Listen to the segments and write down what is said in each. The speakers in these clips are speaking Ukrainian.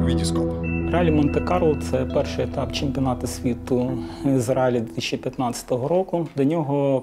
Вітіскоп. Ралі Монте-Карло – це перший етап чемпіонату світу з ралі 2015 року. До нього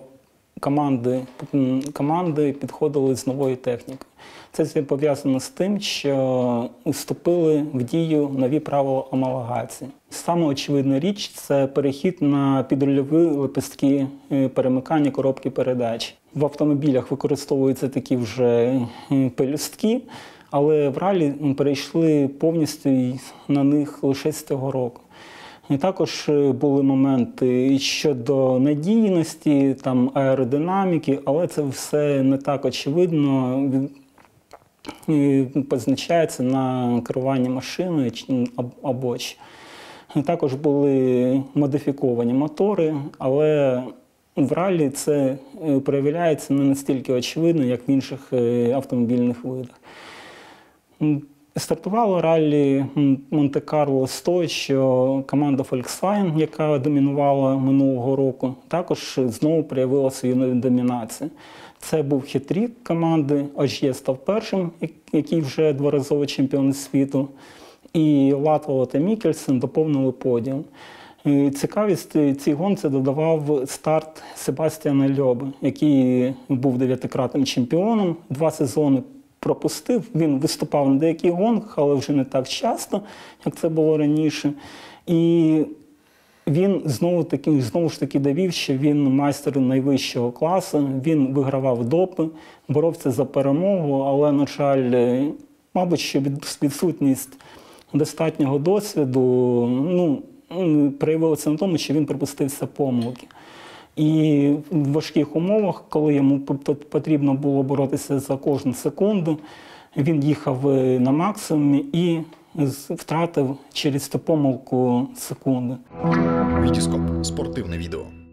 команди підходили з новою технікою. Це пов'язано з тим, що вступили в дію нові правила омологації. Саме очевидна річ – це перехід на підрульові лепестки перемикання коробки передач. В автомобілях використовуються такі вже пелюстки, але в ралі перейшли повністю на них лише з цього року. І також були моменти щодо надійності, там, аеродинаміки, але це все не так очевидно позначається на керуванні машиною або ж. Також були модифіковані мотори, але в ралі це проявляється не настільки очевидно, як в інших автомобільних видах. Стартувало ралі Монте-Карло з того, що команда Volkswagen, яка домінувала минулого року, також знову проявила свою домінацію. Це був хет-трік команди, Ogier став першим, який вже дворазовий чемпіон світу, і Латвало та Мікельсен доповнили подіум. Цікавість цій гонці додавав старт Себастьяна Льоби, який був 9-кратним чемпіоном, 2 сезони пропустив. Він виступав на деяких гонках, але вже не так часто, як це було раніше. І він знову ж таки довів, що він майстер найвищого класу, він вигравав допи, боровся за перемогу, але, на жаль, мабуть, що відсутність достатнього досвіду проявилося на тому, що він припустився помилки. І в важких умовах, коли йому потрібно було боротися за кожну секунду, він їхав на максимумі і втратив через цю помилку секунди. Вітіскоп. Спортивне відео.